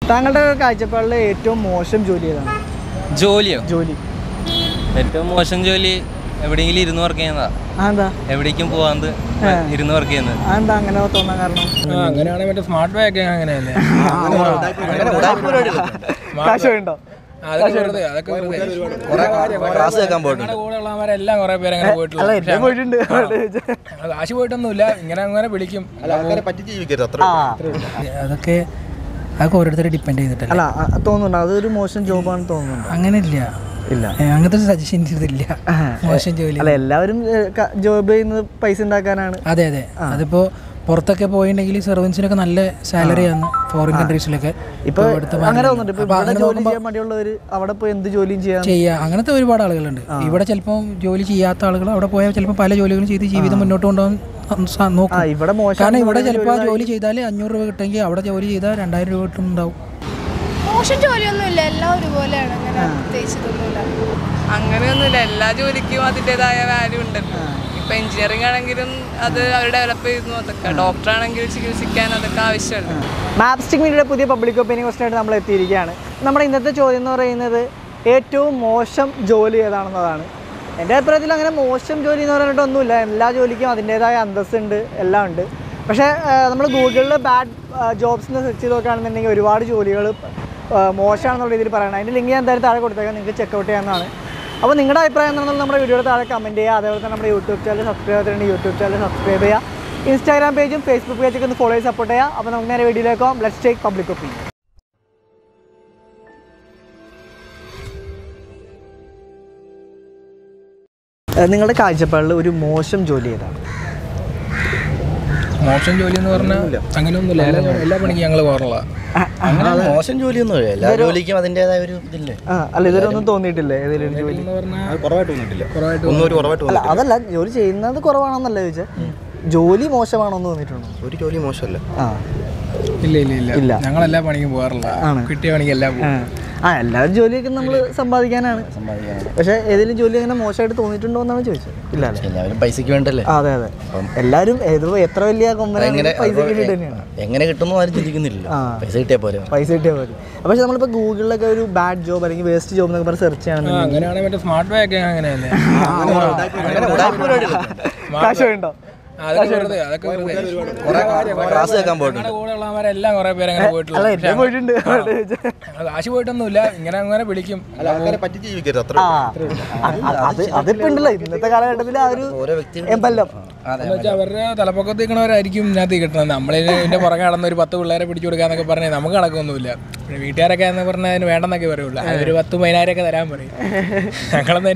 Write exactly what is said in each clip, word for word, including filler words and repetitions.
താങ്കളുടെ കാഴ്ചപ്പാടിൽ ഏറ്റവും മോശം ജോലി ഏതാണ്? ജോലിയോ? ജോലി ഏറ്റവും മോശം ജോലി എവിടെയെങ്കിലും ഇരുന്ന് വർക്ക് ചെയ്യുന്നതാ. അതെന്താ? എവിടേക്കും പോവാണ്ട് ഇരുന്ന് വർക്ക് ചെയ്യുന്നത്. അതെന്താ അങ്ങനെ തോന്നാൻ കാരണം? അങ്ങനെയാണെങ്കിൽ മറ്റേ സ്മാർട്ട് വേ ഒക്കെ അങ്ങനെയല്ലേ? കാശ് വേണ്ടോ? കൂടെയുള്ളവരെല്ലാം കുറെ പേര് അങ്ങനെ പോയിട്ടുണ്ട്. കാശ് പോയിട്ടൊന്നുമില്ല, ഇങ്ങനെ അങ്ങനെ വിളിക്കും. അതൊക്കെ അതൊക്കെ ഓരോരുത്തരെ ഡിപ്പെൻഡ് ചെയ്തിട്ടല്ല. അല്ല തോന്നുന്നുണ്ടോ അതൊരു മോശം ജോബാണെന്ന് തോന്നുന്നുണ്ടോ? അങ്ങനെ ഇല്ല, ഇല്ല, അങ്ങനത്തെ സജഷൻ ചെയ്തില്ല. മോശം ജോലി അല്ല, എല്ലാവരും ജോബ് ചെയ്യുന്നത് പൈസ ഉണ്ടാക്കാനാണ്. അതെ അതെ, അതിപ്പോ പുറത്തൊക്കെ പോയിട്ടുണ്ടെങ്കിൽ സർവൻസിനൊക്കെ നല്ല സാലറിയാണ് ഫോറിൻ കൺട്രീസിലൊക്കെ. ഇപ്പൊ അങ്ങനെ മടിയുള്ളവര് അവിടെ പോയി എന്ത് ജോലിയും ചെയ്യാം. അങ്ങനത്തെ ഒരുപാട് ആളുകളുണ്ട്. ഇവിടെ ചിലപ്പോൾ ജോലി ചെയ്യാത്ത ആളുകൾ അവിടെ പോയാൽ ചിലപ്പോൾ പല ജോലികളും ചെയ്ത് ജീവിതം മുന്നോട്ട് കൊണ്ടുപോകാൻ നോക്കും. കാരണം ഇവിടെ ചിലപ്പോൾ ആ ജോലി ചെയ്താൽ അഞ്ഞൂറ് രൂപ കിട്ടുമെങ്കിൽ അവിടെ ജോലി ചെയ്താൽ രണ്ടായിരം രൂപ കിട്ടുന്നുണ്ടാവും. മോശം ജോലിയൊന്നുമില്ല, എല്ലാം ഒരുപോലെയാണ്. അങ്ങനെ പ്രത്യേകിച്ചൊന്നുമില്ല. അങ്ങനെയൊന്നുമില്ല, എല്ലാ ജോലിക്കും അതിൻ്റെതായ വാല്യൂ ഉണ്ടല്ലോ. ഇപ്പൊ എഞ്ചിനീയറിംഗ് ആണെങ്കിലും അത് അവർ ഡെവലപ്പ് ചെയ്യുന്നു. അതൊക്കെ ഡോക്ടർ ആണെങ്കിലും ചികിത്സിക്കാൻ അതൊക്കെ ആവശ്യമുണ്ട്. മാപ്സ്റ്റിക് മീഡിയയുടെ പുതിയ പബ്ലിക് ഒപ്പീനിയൻ ക്വസ്റ്റനായിട്ട് നമ്മൾ എത്തിയിരിക്കുകയാണ്. നമ്മുടെ ഇന്നത്തെ ചോദ്യം എന്ന് പറയുന്നത് ഏറ്റവും മോശം ജോലി ഏതാണെന്നതാണ്. എൻ്റെ അഭിപ്രായത്തിൽ അങ്ങനെ മോശം ജോലി എന്ന് പറഞ്ഞിട്ടൊന്നുമില്ല. എല്ലാ ജോലിക്കും അതിൻ്റേതായ അന്തസ്സുണ്ട്, എല്ലാം ഉണ്ട്. പക്ഷേ നമ്മൾ ഗൂഗിളിൽ ബാഡ് ജോബ്സ് എന്ന് സെർച്ച് ചെയ്ത് നോക്കുകയാണെന്നുണ്ടെങ്കിൽ ഒരുപാട് ജോലികൾ മോശമാണെന്നുള്ള രീതിയിൽ പറയണം. അതിൻ്റെ ലിങ്ക് ഞാൻ എന്തായാലും താഴെ കൊടുത്തേക്കാം, നിങ്ങൾക്ക് ചെക്കൗട്ട് ചെയ്യാവുന്നതാണ്. അപ്പോൾ നിങ്ങളുടെ അഭിപ്രായം എന്താണെന്നുള്ളത് നമ്മുടെ വീഡിയോയുടെ താഴെ കമൻറ്റ് ചെയ്യുക. അതേപോലെ തന്നെ നമ്മുടെ യൂട്യൂബ് ചാനൽ സബ്സ്ക്രൈബ് ചെയ്തിട്ടുണ്ട്, യൂട്യൂബ് ചാനൽ സബ്സ്ക്രൈബ് ചെയ്യുക. ഇൻസ്റ്റാഗ്രാം പേജും ഫേസ്ബുക്ക് പേജൊക്കെ ഒന്ന് ഫോളോ ചെയ്ത് സപ്പോർട്ട് ചെയ്യുക. അപ്പോൾ നമുക്ക് നേരെ വീഡിയോയിലേക്കും. Let's take public opinion. നിങ്ങളുടെ കാഴ്ചപ്പാടിൽ ഒരു മോശം ജോലി ഏതാണ്? മോശം ജോലി എന്ന് പറഞ്ഞാൽ അങ്ങനെയൊന്നുമില്ല, എല്ലാ പണിക്കും ഞങ്ങൾ പോകാറുള്ള. മോശം ജോലിയൊന്നുമില്ല, എല്ലാ ജോലിക്കും അതിൻ്റെതായ ഒരു ഇതില്ലേ. അല്ല ഇതൊന്നും തോന്നിയിട്ടില്ലേ ഏതെങ്കിലും ജോലി? അല്ല അതല്ല, ജോലി ചെയ്യുന്നത് കുറവാണെന്നല്ല ചോദിച്ചാൽ, ജോലി മോശമാണോന്ന് തോന്നിയിട്ടുണ്ടോ? ഒരു ജോലി മോശമല്ല. ആ ഇല്ല ഇല്ല ഇല്ല, ഞങ്ങൾ എല്ലാ പണിക്കും പോകാറില്ല. കിട്ടിയ പണിക്ക് എല്ലാം ആ എല്ലാവരും ജോലിയൊക്കെ നമ്മൾ സമ്പാദിക്കാനാണ്. പക്ഷെ ഏതെങ്കിലും ജോലി അങ്ങനെ മോശമായിട്ട് തോന്നിയിട്ടുണ്ടോ എന്നാണ് ചോദിച്ചത്. ഇല്ല, എല്ലാവരും പൈസക്ക് വേണ്ടല്ലേ. അതെ അതെ, എല്ലാവരും എത്ര വലിയ കൊമ്പനാണ് പൈസക്ക് വേണ്ടി തന്നെയാണ്. എങ്ങനെ കിട്ടുന്നു ആരും ചിന്തിക്കുന്നില്ല, പൈസ കിട്ടിയാൽ പോലെ പൈസ കിട്ടിയാൽ പോലെ. പക്ഷെ നമ്മളിപ്പോൾ ഗൂഗിളിലൊക്കെ ഒരു ബാഡ് ജോബ് അല്ലെങ്കിൽ വേസ്റ്റ് ജോബ് എന്നൊക്കെ പറഞ്ഞ് സെർച്ച് ചെയ്യണമെങ്കിൽ അങ്ങനെയാണെങ്കിൽ മറ്റേ സ്മാർട്ട് വേ ഒക്കെ അങ്ങനെയല്ലേ? കാശ് വേണ്ടോ? കൂടെയുള്ളവരെല്ലാം കുറെ പേര് അങ്ങനെ പോയിട്ടുണ്ട്. കാശ് പോയിട്ടൊന്നുമില്ല, ഇങ്ങനെ അങ്ങനെ വിളിക്കും. അതിപ്പോ ഉണ്ടല്ലോ ഇന്നത്തെ കാലഘട്ടത്തിൽ ആ ഒരു എമ്പല്ലം അവരുടെ തലപ്പൊക്കത്ത് നിൽക്കണവരായിരിക്കും ഇതിനകത്ത് കിട്ടുന്നത്. നമ്മളിതിന്റെ പുറകെ നടന്ന ഒരു പത്ത് പിള്ളേരെ പിടിച്ചു കൊടുക്കാന്നൊക്കെ പറഞ്ഞാൽ നമുക്ക് കണക്കൊന്നുമില്ല. വീട്ടുകാരൊക്കെ എന്ന് പറഞ്ഞാൽ അതിന് വേണ്ടെന്നൊക്കെ പറയുള്ളൂ. ഒരു പത്ത് പതിനായിരം ഒക്കെ തരാൻ പറയും. ഞങ്ങളൊന്നും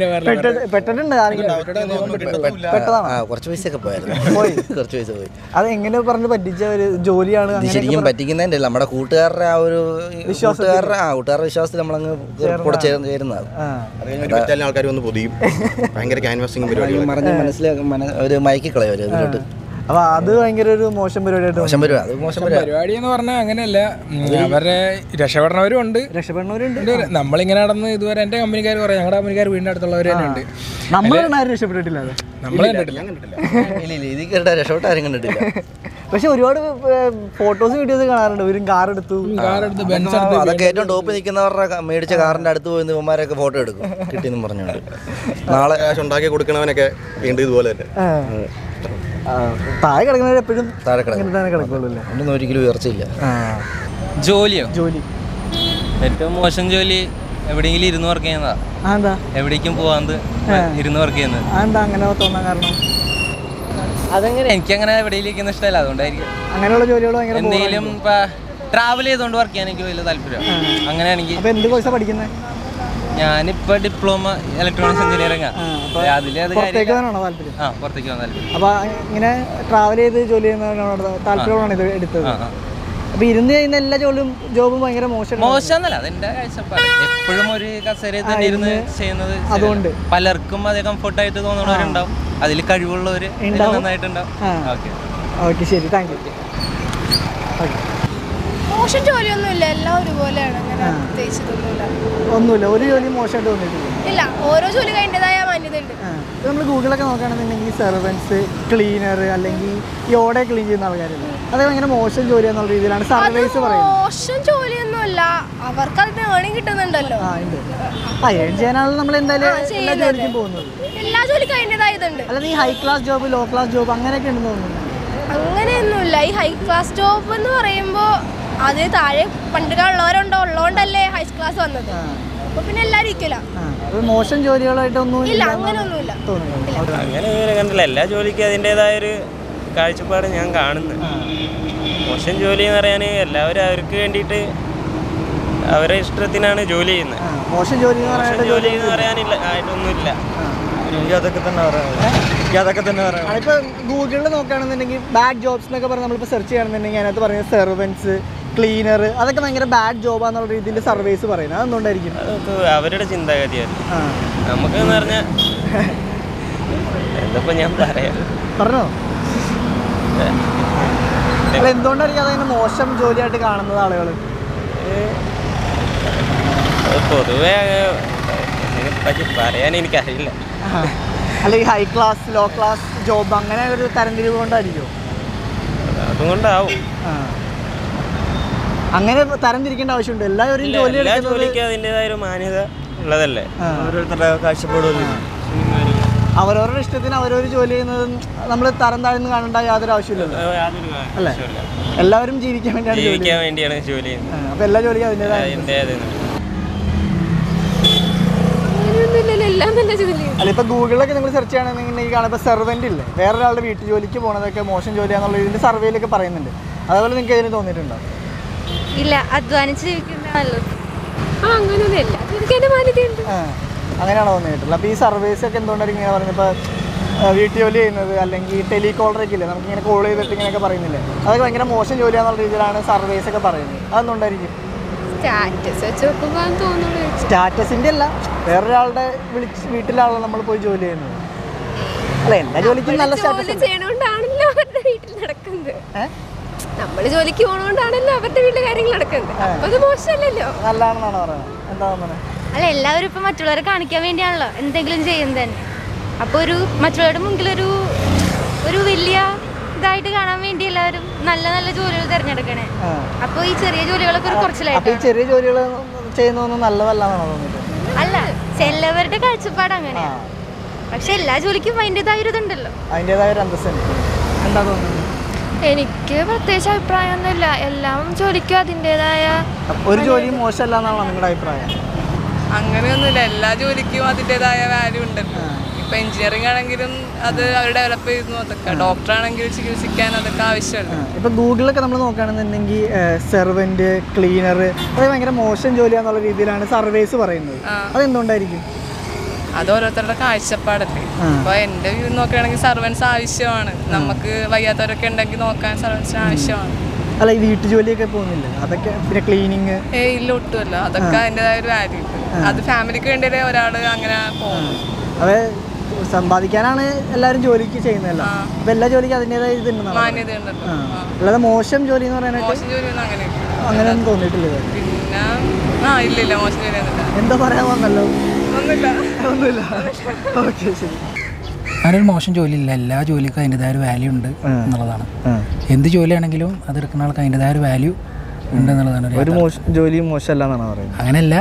കുറച്ച് പൈസ ഒക്കെ പോയായിരുന്നു. കുറച്ച് പൈസ പോയി. അത് എങ്ങനെ പറഞ്ഞ് പറ്റിച്ച ഒരു ജോലിയാണ്. ശരിക്കും പറ്റിക്കുന്നതിന്റെ അല്ല, നമ്മുടെ കൂട്ടുകാരുടെ ആ ഒരു കൂട്ടുകാരുടെ ആ കൂട്ടുകാരുടെ വിശ്വാസത്തിൽ നമ്മളങ്ങ് കൂടെ ചേരുന്നതാണ്. ആൾക്കാർ വന്ന് പൊതിയും, ഭയങ്കര ക്യാൻവാസിംഗ് പരിപാടി പറഞ്ഞ് മനസ്സിലാക്കും, ഒരു മയക്കി കളയും അവര് ഇതിലോട്ട്. അപ്പൊ അത് ഭയങ്കര ഒരു മോശം പരിപാടിയായിട്ട്. മോശം പരിപാടി, അത് മോശം പരിപാടി എന്ന് പറഞ്ഞാൽ അങ്ങനെയല്ല. അവരെ രക്ഷപ്പെടണവരും ഉണ്ട്, രക്ഷപ്പെടണവരുണ്ട്. നമ്മളിങ്ങനെ നടന്ന് ഇതുവരെ എന്റെ കമ്പനിക്കാർ പറയാം, ഞങ്ങളുടെ കമ്പനിക്കാർ വീടിന്റെ അടുത്തുള്ളവർ തന്നെ ഉണ്ട്. നമ്മളാരും രക്ഷപ്പെട്ടിട്ടില്ല, നമ്മൾ കണ്ടിട്ടില്ല. ഇതിൽ രക്ഷപ്പെട്ട ആരും കണ്ടിട്ടില്ല. പക്ഷെ ഒരുപാട് ഫോട്ടോസ് വീഡിയോസ് കാണാറുണ്ട്. ഒരു കാർ എടുത്തു, അതൊക്കെ ഏറ്റവും ടോപ്പ് നിൽക്കുന്നവരുടെ മേടിച്ച കാറിന്റെ അടുത്ത് പോയി ഇവന്മാരൊക്കെ ഫോട്ടോ എടുക്കും കിട്ടിയെന്നും പറഞ്ഞുകൊണ്ട്. നാളെ കാശ് ഉണ്ടാക്കി കൊടുക്കണവനൊക്കെ വീണ്ടും ഇതുപോലെ തന്നെ താഴെ കിടക്കുന്നവർ എപ്പോഴും താഴെ കിടക്കുള്ളൂ. ഒന്നും ഒരിക്കലും ഉയർച്ചയില്ല. ജോലിയോ? ജോലി ഏറ്റവും മോശം ജോലി എവിടെയെങ്കിലും ഇരുന്ന് വർക്ക് ചെയ്യുന്നതാ. അതെന്താ? എവിടേക്കും പോവാണ്ട് ഇരുന്ന് വർക്ക് ചെയ്യുന്നത്. അതെന്താ അങ്ങനെ തോന്നാൻ കാരണം? അതെങ്ങനെ, എനിക്കങ്ങനെ എവിടെയിലേക്കൊന്നും ഇഷ്ടമല്ല, അതുകൊണ്ടായിരിക്കും. അങ്ങനെയുള്ള ജോലികൾ എന്തെങ്കിലും ഇപ്പൊ ട്രാവൽ ചെയ്തുകൊണ്ട് വർക്ക് ചെയ്യാൻ എനിക്ക് വലിയ താല്പര്യം. അങ്ങനെയാണെങ്കിൽ എന്ത് കോഴ്സാ പഠിക്കുന്നത്? ഞാനിപ്പോ ഡിപ്ലോമ ഇലക്ട്രോണിക്സ് എഞ്ചിനീയറിംഗ് ആണ്. പുറത്തേക്ക് പോകാനാണോ താല്പര്യം? ആ, പുറത്തേക്ക് പോകാൻ താല്പര്യം. അപ്പൊ ഇങ്ങനെ ട്രാവൽ ചെയ്ത് ജോലി ചെയ്യുന്നതിനോട് താല്പര്യമാണ് ഇത് എടുത്തത്. അപ്പൊ ഇരുന്ന് ചെയ്യുന്ന എല്ലാ ജോലിയും ജോബും ഭയങ്കര മോശം മോശമെന്നല്ല, അതെന്റെ കാഴ്ചപ്പാട്. എപ്പോഴും ഒരു കസേരയിൽ തന്നെ ഇരുന്ന് ചെയ്യുന്നത് അതുകൊണ്ട് പലർക്കും അതേ കംഫർട്ടായിട്ട് തോന്നുന്നവരുണ്ടാവും, അതിൽ കഴിവുള്ളവര് നന്നായിട്ടുണ്ടാവും. ഓക്കെ ഓക്കെ ശരി, താങ്ക് യു. മോശം ജോലിയൊന്നുമില്ല, എല്ലാം ഒരുപോലെയാണ്. അങ്ങനെ പ്രത്യേകിച്ചൊന്നുമില്ല. ഒന്നുമില്ല, ഒരു ജോലി മോശമായിട്ട് തോന്നിയിട്ടില്ല. ഇല്ല, ഓരോ ജോലി അതിൻ്റെതായ മാന്യതയുണ്ട്. നമ്മൾ ഗൂഗിളൊക്കെ നോക്കുകയാണെന്നുണ്ടെങ്കിൽ സെർവൻസ്, ക്ലീനർ അല്ലെങ്കിൽ ഈ ഓടെ ക്ലീൻ ചെയ്യുന്ന ആൾക്കാരില്ല, അത് ഭയങ്കര മോശം ജോലി എന്നുള്ള രീതിയിലാണ് സർവീസ് പറയുന്നത്. മോശം ജോലിയൊന്നുമല്ല, അവർക്ക് അതിന് ഏണിങ് കിട്ടുന്നുണ്ടല്ലോ. ആ ഉണ്ട്. ആ ഏൺ ചെയ്യാനാണല്ലോ നമ്മൾ എന്തായാലും എല്ലാ ജോലിക്കും പോകുന്നത്. എല്ലാ ജോലിക്കും അതിൻ്റെതായ ഇതുണ്ട്. അല്ലാതെ ഈ high class job low class job അങ്ങനെയൊക്കെ ഉണ്ടെന്ന് തോന്നുന്നു. അങ്ങനെയൊന്നുമില്ല. ഈ ഹൈ ക്ലാസ് ജോബ് എന്ന് പറയുമ്പോൾ അത് താഴെ പണ്ടുള്ളവരുണ്ടോ ഉള്ളതുകൊണ്ടല്ലേ ഹൈ ക്ലാസ് വന്നത്. അപ്പൊ പിന്നെ എല്ലാവരും ഇരിക്കില്ല. മോശം ജോലികളായിട്ടൊന്നും ഇല്ല, അങ്ങനെയൊന്നുമില്ല. അങ്ങനെ കണ്ടില്ല. എല്ലാ ജോലിക്കും അതിൻ്റെതായ ഒരു കാഴ്ചപ്പാട് ഞാൻ കാണുന്നു. മോശം ജോലി എന്ന് പറയാൻ എല്ലാവരും അവർക്ക് വേണ്ടിയിട്ട് അവരെ ഇഷ്ടത്തിനാണ് ജോലി ചെയ്യുന്നത്. മോശം ജോലി ജോലി എന്ന് പറയാനില്ല ആയിട്ടൊന്നുമില്ല. അതൊക്കെ തന്നെ അതൊക്കെ തന്നെ പറയാം. ഇപ്പൊ ഗൂഗിളിൽ നോക്കുകയാണെന്നുണ്ടെങ്കിൽ ബാഡ് ജോബ്സ് എന്നൊക്കെ പറഞ്ഞ് നമ്മളിപ്പോൾ സെർച്ച് ചെയ്യുകയാണെന്നുണ്ടെങ്കിൽ അതിനകത്ത് പറയുന്നത് സെർവൻസ്, ക്ലീനർ, അതൊക്കെ ഭയങ്കര ബാഡ് ജോബാന്നുള്ള രീതിയിൽ സർവീസ് പറയുന്നത്. അതെന്തുകൊണ്ടായിരിക്കും? അതൊക്കെ അവരുടെ ചിന്താഗതിയാണ്. നമുക്ക് എന്ന് പറഞ്ഞാൽ എന്തപ്പോ ഞാൻ പറയാം പറഞ്ഞോ. എന്തുകൊണ്ടായിരിക്കും അതങ്ങനെ മോശം ജോലിയായിട്ട് കാണുന്നത് ആളുകൾ? പൊതുവേ ഇതിനെപ്പറ്റി പറയാൻ എനിക്കറിയില്ല. അല്ലെങ്കിൽ high class low class job അങ്ങനെ ഒരു തരംതിരിവ് കൊണ്ടായിരിക്കും. അതുകൊണ്ടാവും. അങ്ങനെ തരംതിരിക്കേണ്ട ആവശ്യമുണ്ട്. എല്ലാവരും ജോലി ജോലിക്ക് അതിൻ്റെതായ ഒരു മാന്യത ഉള്ളതല്ലേ. ഓരോരുത്തരുടെ കാഴ്ചപ്പാടും അവരവരുടെ ഇഷ്ടത്തിന് അവരവർ ജോലി ചെയ്യുന്നത് നമ്മൾ തരം താഴ്ന്ന് കാണേണ്ട യാതൊരു ആവശ്യമില്ലല്ലോ അല്ലേ? എല്ലാവരും ജീവിക്കാൻ വേണ്ടിയാണ് ജീവിക്കാൻ വേണ്ടിയാണ് ജോലി ചെയ്യുന്നത്. അപ്പൊ എല്ലാ ജോലിക്കും അതിൻ്റെതായ അല്ല. ഇപ്പൊ ഗൂഗിളിലൊക്കെ നിങ്ങൾ സെർച്ച് ചെയ്യണമെന്നുണ്ടെങ്കിൽ കാണാൻ ഇപ്പൊ സെർവൻ്റ് ഇല്ലേ, വേറൊരാളുടെ വീട്ടു ജോലിക്ക് പോകണതൊക്കെ മോശം ജോലിയാന്നുള്ള ഇതിന്റെ സർവേയിലൊക്കെ പറയുന്നുണ്ട്. അതേപോലെ നിങ്ങൾക്ക് ഇതിന് തോന്നിയിട്ടുണ്ടോ? ഇല്ല, അധ്വാനിച്ച് ജീവിക്കുന്നതാണല്ലോ. ആ അങ്ങനെയൊന്നുമില്ല, അങ്ങനെയാണോ തോന്നിയിട്ടുള്ളത്? അപ്പോൾ ഈ സർവീസ് ഒക്കെ എന്തുകൊണ്ടായിരിക്കും ഇങ്ങനെ പറയുന്നത്? ഇപ്പോൾ വീട്ടു ജോലി ചെയ്യുന്നത് അല്ലെങ്കിൽ ടെലികോളറൊക്കെ ഇല്ലേ, നമുക്കിങ്ങനെ കോൾ ചെയ്തിട്ട് ഇങ്ങനെയൊക്കെ പറയുന്നില്ലേ, അതൊക്കെ ഭയങ്കര മോശം ജോലിയാന്നുള്ള രീതിയിലാണ് സർവീസ് ഒക്കെ പറയുന്നത്. അതെന്തുകൊണ്ടായിരിക്കും? സ്റ്റാറ്റസ് വെച്ച് നോക്കുമ്പോൾ തോന്നുന്നു. സ്റ്റാറ്റസിൻ്റെ അല്ല, വേറൊരാളുടെ വിളിച്ച് വീട്ടിലാണല്ലോ നമ്മൾ പോയി ജോലി ചെയ്യുന്നത്. അല്ല, എല്ലാ ജോലിക്കും നല്ല സ്റ്റാറ്റസ് ചെയ്യണോണ്ടാണല്ലോ അവരുടെ വീട്ടിൽ നടക്കുന്നത്. നമ്മൾ ജോലിക്ക് പോകണോണ്ടാണല്ലോ അവരുടെ വീട്ടിലെ കാര്യങ്ങൾ നടക്കുന്നത്. അപ്പൊ അത് മോശമല്ലല്ലോ, നല്ലതാണെന്നാണ് പറയുന്നത്. എന്താ പറയുന്നത്? അല്ല, എല്ലാവരും ഇപ്പൊ മറ്റുള്ളവരെ കാണിക്കാൻ വേണ്ടിയാണല്ലോ എന്തെങ്കിലും ചെയ്യുന്നത് തന്നെ. അപ്പൊ ഒരു മറ്റുള്ളവരുടെ മുമ്പിൽ ഒരു ഒരു വലിയ ഇതായിട്ട് കാണാൻ വേണ്ടി എല്ലാവരും നല്ല നല്ല ജോലികൾ തിരഞ്ഞെടുക്കണേ. അപ്പൊ ഈ ചെറിയ ജോലികളൊക്കെ ഒരു കുറച്ചിലായിട്ട് ചെറിയ ജോലികൾ ചെയ്യുന്നതൊന്നും നല്ലതല്ലാന്നാണോ തോന്നിയിട്ട്? അല്ല, ചിലവരുടെ കാഴ്ചപ്പാട് അങ്ങനെ. പക്ഷെ എല്ലാ ജോലിക്കും അതിൻ്റെതായ ഒരു ഇതുണ്ടല്ലോ, അതിൻ്റെതായ ഒരു അന്തസ്സുണ്ട്. എന്താ തോന്നുന്നത്? എനിക്ക് പ്രത്യേകിച്ച് അഭിപ്രായമൊന്നുമില്ല. എല്ലാം ജോലിക്കും അതിൻ്റെതായ ഒരു ജോലിയും മോശമല്ല എന്നാണോ നിങ്ങളുടെ അഭിപ്രായം? അങ്ങനെയൊന്നുമില്ല, എല്ലാ ജോലിക്കും അതിൻ്റെതായ വാല്യൂ ഉണ്ടല്ലോ. ഇപ്പൊ എഞ്ചിനീയറിംഗ് ആണെങ്കിലും അത് അവർ ഡെവലപ്പ് ചെയ്യുന്നു. അതൊക്കെ ഡോക്ടർ ആണെങ്കിലും ചികിത്സിക്കാൻ അതൊക്കെ ആവശ്യമുണ്ട്. ഇപ്പൊ ഗൂഗിളിലൊക്കെ നമ്മൾ നോക്കുകയാണെന്നുണ്ടെങ്കിൽ സെർവന്റ്, ക്ലീനർ, അത് ഭയങ്കര മോശം ജോലിയാന്നുള്ള രീതിയിലാണ് സർവേസ് പറയുന്നത്. അതെന്തുകൊണ്ടായിരിക്കും? അത് ഓരോരുത്തരുടെ കാഴ്ചപ്പാടല്ലേ. അപ്പൊ എന്റെ വ്യൂ നോക്കുകയാണെങ്കിൽ സർവൻസ് ആവശ്യമാണ്. നമുക്ക് വയ്യാത്തവരൊക്കെ ഉണ്ടെങ്കിൽ നോക്കാൻ സർവൻസിന് ആവശ്യമാണ്. അല്ല, ഈ വീട്ടു ജോലിയൊക്കെ പോകുന്നില്ല, അതൊക്കെ പിന്നെ ക്ലീനിങ് ഏ ഇല്ല, ഒട്ടുമല്ല. അതൊക്കെ അതിൻ്റെതായ ഒരു വാല്യൂ. അത് ഫാമിലിക്ക് വേണ്ടിയല്ലേ ഒരാള് അങ്ങനെ പോകുന്നു. അത് സമ്പാദിക്കാനാണ് എല്ലാവരും ജോലിക്ക് ചെയ്യുന്നതല്ല. അപ്പൊ എല്ലാ ജോലിക്കും അതിൻ്റെതായ ഇതുണ്ട്, മാന്യത ഉണ്ടല്ലോ. അല്ലാതെ മോശം ജോലി എന്ന് പറയാനായിട്ട് മോശം ജോലിയൊന്നും അങ്ങനെ അങ്ങനെയൊന്നും തോന്നിയിട്ടില്ല. പിന്നെ ആ ഇല്ല ഇല്ല മോശം ജോലിയൊന്നുമില്ല. എന്താ പറയാൻ വന്നല്ലോ? ഒന്നുമില്ല ഒന്നുമില്ല. ഓക്കെ, ശരി. അങ്ങനൊരു മോശം ജോലിയില്ല, എല്ലാ ജോലിക്കും അതിൻ്റെതായ ഒരു വാല്യൂ ഉണ്ട് എന്നുള്ളതാണ്. എന്ത് ജോലിയാണെങ്കിലും അതെടുക്കുന്ന ആൾക്ക് അതിൻ്റെതായ ഒരു വാല്യൂ ഉണ്ട് എന്നുള്ളതാണ്. ഒരു മോശം ജോലിയും മോശമല്ല എന്നാണ് പറയുന്നത്. അങ്ങനെയല്ല,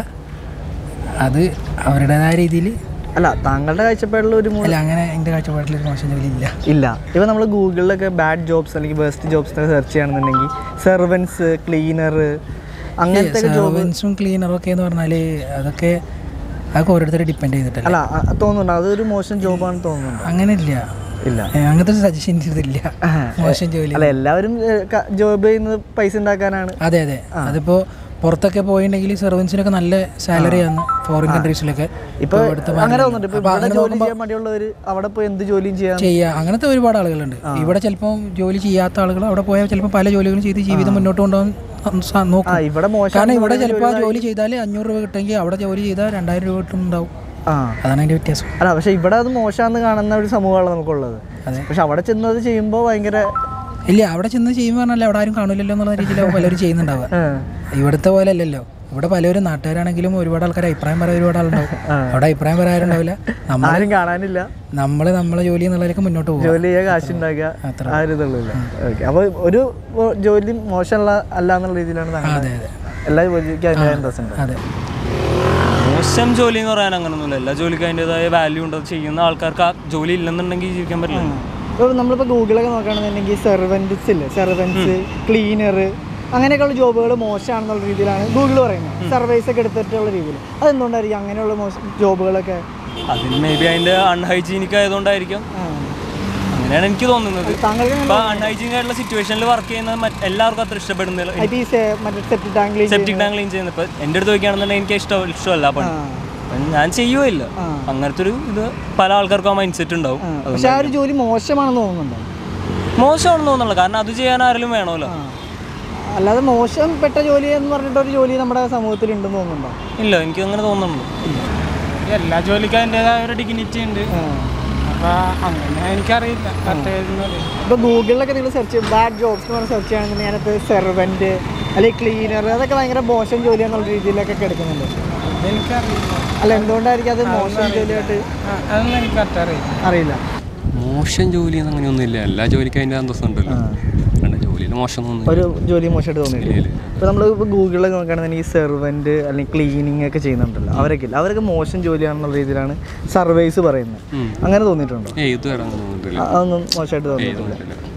അത് അവരുടേതായ രീതിയിൽ. അല്ല, താങ്കളുടെ കാഴ്ചപ്പാടിൽ ഒരു അല്ല, അങ്ങനെ എൻ്റെ കാഴ്ചപ്പാടിൽ ഒരു മോശം ജോലി ഇല്ല. ഇല്ല. ഇപ്പോൾ നമ്മൾ ഗൂഗിളിലൊക്കെ ബാഡ് ജോബ്സ് അല്ലെങ്കിൽ ബെസ്റ്റ് ജോബ്സ് ഒക്കെ സെർച്ച് ചെയ്യുകയാണെന്നുണ്ടെങ്കിൽ സെർവൻസ്, ക്ലീനർ, അങ്ങനത്തെ സെർവൻസും ക്ലീനറും ഒക്കെ എന്ന് പറഞ്ഞാൽ അതൊക്കെ അതൊക്കെ ഓരോരുത്തരെ ഡിപ്പെൻഡ് ചെയ്തിട്ടല്ല. അല്ല, തോന്നുന്നുണ്ട് അതൊരു മോശം ജോബാണെന്ന് തോന്നുന്നുണ്ട്. അങ്ങനെ ഇല്ല, ഇല്ല, അങ്ങനത്തെ സജഷൻ ഇതില്ല. മോശം ജോലി അല്ല, എല്ലാവരും ജോബ് ചെയ്യുന്നത് പൈസ ഉണ്ടാക്കാനാണ്. അതെ അതെ. അതിപ്പോൾ പുറത്തൊക്കെ പോയിട്ടുണ്ടെങ്കിൽ സെർവൻസിനൊക്കെ നല്ല സാലറിയാണ് ഫോറിൻ കൺട്രീസിലൊക്കെ. ഇപ്പോൾ അങ്ങനെ തോന്നുന്നുണ്ട്, ജോലി ചെയ്യാൻ മടിയുള്ളവർ അവിടെ പോയി എന്ത് ജോലിയും ചെയ്യാം ചെയ്യുക. അങ്ങനത്തെ ഒരുപാട് ആളുകളുണ്ട്. ഇവിടെ ചിലപ്പോൾ ജോലി ചെയ്യാത്ത ആളുകൾ അവിടെ പോയാൽ ചിലപ്പോൾ പല ജോലികളും ചെയ്ത് ജീവിതം മുന്നോട്ട് കൊണ്ടുപോകാൻ നോക്കും. കാരണം ഇവിടെ ചിലപ്പോൾ ജോലി ചെയ്താൽ അഞ്ഞൂറ് രൂപ കിട്ടുമെങ്കിൽ അവിടെ ജോലി ചെയ്താൽ രണ്ടായിരം രൂപ കിട്ടുന്നുണ്ടാവും. അതാണ് അതിൻ്റെ വ്യത്യാസം. അല്ല, പക്ഷെ ഇവിടെ അത് മോശമാണെന്ന് കാണുന്ന ഒരു സമൂഹമാണ് നമുക്കുള്ളത്. അതെ, പക്ഷെ അവിടെ ചെന്നത് ചെയ്യുമ്പോൾ ഭയങ്കര ഇല്ല, അവിടെ ചെന്ന് ചെയ്യുമ്പോൾ പറഞ്ഞാൽ അവിടെ ആരും കാണില്ലല്ലോ എന്നുള്ള രീതിയിലാണ് പലരും ചെയ്യുന്നുണ്ടാവുക. ഇവിടുത്തെ പോലെ അല്ലല്ലോ. ഇവിടെ പലരും നാട്ടുകാരാണെങ്കിലും ഒരുപാട് ആൾക്കാർ അഭിപ്രായം പറയാൻ ഒരുപാട് ആളുണ്ടാവും. അവിടെ അഭിപ്രായം പറയാറുണ്ടാവില്ല, ആരും കാണാനില്ല. നമ്മള് നമ്മളെ ജോലി എന്നുള്ളതിലേക്ക് മുന്നോട്ട് പോകും, ജോലി ചെയ്യുക, കാശുണ്ടാക്കുക, ആ ഒരു ഇതുള്ളൂ. ഓക്കെ, അപ്പോൾ ഒരു ജോലി മോശമുള്ള അല്ല എന്നുള്ള രീതിയിലാണ്. അതെ അതെ. എല്ലാ ജോലിക്കും അതിൻ്റെ ഇൻട്രസ്റ്റ് ഉണ്ട്. അതെ. മോശം ജോലി എന്ന് പറയാൻ അങ്ങനൊന്നുമില്ല. എല്ലാ ജോലിക്കും അതിൻ്റെതായ വാല്യൂ ഉണ്ട്. ചെയ്യുന്ന ആൾക്കാർക്ക് ആ ജോലി ഇല്ലെന്നുണ്ടെങ്കിൽ ജീവിക്കാൻ പറ്റില്ല. ഇപ്പോൾ നമ്മളിപ്പോൾ ഗൂഗിളൊക്കെ നോക്കുകയാണെന്നുണ്ടെങ്കിൽ സെർവൻറ്റ്സ് ഇല്ലേ, സെർവൻറ്റ്സ്, ക്ലീനർ, അങ്ങനെയൊക്കെയുള്ള ജോബുകൾ മോശമാണെന്നുള്ള രീതിയിലാണ് ഗൂഗിൾ പറയുന്നത്. സർവീസ് ഒക്കെ എടുത്തിട്ടുള്ള രീതിയിൽ. അതെന്തുകൊണ്ടായിരിക്കും അങ്ങനെയുള്ള മോശം ജോബുകളൊക്കെ? അതിന് മേ ബി അതിൻ്റെ അൺഹൈജീനിക് ആയതുകൊണ്ടായിരിക്കും, അങ്ങനെയാണ് എനിക്ക് തോന്നുന്നത്. ഇപ്പോൾ അൺഹൈജീനിക് ആയിട്ടുള്ള സിറ്റുവേഷനിൽ വർക്ക് ചെയ്യുന്നത് എല്ലാവർക്കും അത്ര ഇഷ്ടപ്പെടുന്നില്ല. Septic tank septic tank clean ചെയ്യുന്നത് ഇപ്പോൾ എൻ്റെ അടുത്ത് ചോദിക്കുകയാണെന്നുണ്ടെങ്കിൽ എനിക്ക് ഇഷ്ടം ഇഷ്ടമല്ല. പണി ഞാൻ ചെയ്യുകയില്ല. അങ്ങനത്തെ ഒരു ഇത് പല ആൾക്കാർക്കും ആ മൈൻഡ് സെറ്റ് ഉണ്ടാവും. പക്ഷേ ആ ഒരു ജോലി മോശമാണെന്ന് തോന്നുന്നുണ്ടോ? മോശമാണെന്ന് തോന്നുന്നില്ല, കാരണം അത് ചെയ്യാൻ ആരെങ്കിലും വേണമല്ലോ. അല്ലാതെ മോശം പെട്ട ജോലി എന്ന് പറഞ്ഞിട്ട് ഒരു ജോലി നമ്മുടെ സമൂഹത്തിൽ ഉണ്ടെന്ന് തോന്നുന്നുണ്ടോ? ഇല്ല, എനിക്ക് അങ്ങനെ തോന്നുന്നുണ്ട്. എല്ലാ ജോലിക്കും അതിൻ്റെതായ ഒരു ഡിഗ്നിറ്റി ഉണ്ട്. അപ്പോൾ അങ്ങനെ എനിക്കറിയില്ല. ഇപ്പോൾ ഗൂഗിളിലൊക്കെ നിങ്ങൾ സെർച്ച് ചെയ്യും, ബാഡ് ജോബ്സ് എന്ന് പറഞ്ഞാൽ സെർച്ച് ചെയ്യുകയാണെന്നുണ്ടെങ്കിൽ അതിനകത്ത് സെർവൻറ്റ് അല്ലെങ്കിൽ ക്ലീനർ, അതൊക്കെ ഭയങ്കര മോശം ജോലി എന്നുള്ള രീതിയിലൊക്കെ എടുക്കുന്നുണ്ട്. എനിക്കറിയില്ല. അല്ല, എന്തുകൊണ്ടായിരിക്കും അത് മോശം ജോലിയായിട്ട്? അതൊന്നും എനിക്ക് കറക്റ്റ് അറിയില്ല. അറിയില്ല. മോശം ജോലി അങ്ങനെയൊന്നുമില്ല. എല്ലാ ജോലിക്കും അതിൻ്റെ അന്തസ്സം ഉണ്ടല്ലോ. ജോലിയിൽ മോശം ഒരു ജോലി മോശമായിട്ട് തോന്നിയില്ല. ഇപ്പോൾ നമ്മൾ ഇപ്പോൾ ഗൂഗിളിലൊക്കെ നോക്കുകയാണെന്നുണ്ടെങ്കിൽ ഈ സെർവൻറ്റ് അല്ലെങ്കിൽ ക്ലീനിങ് ഒക്കെ ചെയ്യുന്നുണ്ടല്ലോ, അവരൊക്കെ ഇല്ല, അവരൊക്കെ മോശം ജോലിയാണെന്നുള്ള രീതിയിലാണ് സർവീസ് പറയുന്നത്. അങ്ങനെ തോന്നിയിട്ടുണ്ടോ? ഏത് അതൊന്നും മോശമായിട്ട് തോന്നിയിട്ടില്ല.